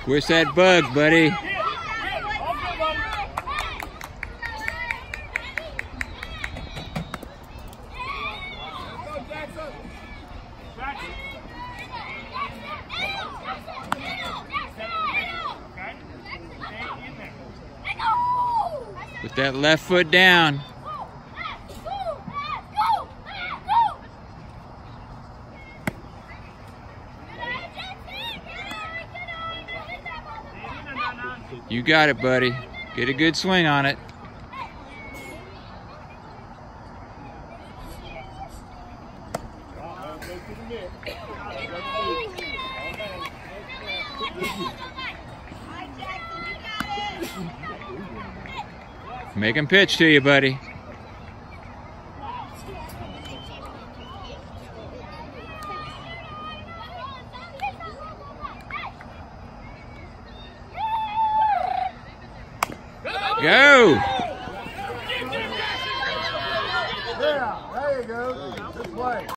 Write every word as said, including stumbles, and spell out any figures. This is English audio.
Where's that bug, buddy? Put that left foot down. You got it, buddy. Get a good swing on it. Make him pitch to you, buddy. Go! Yeah, there you go. Good play.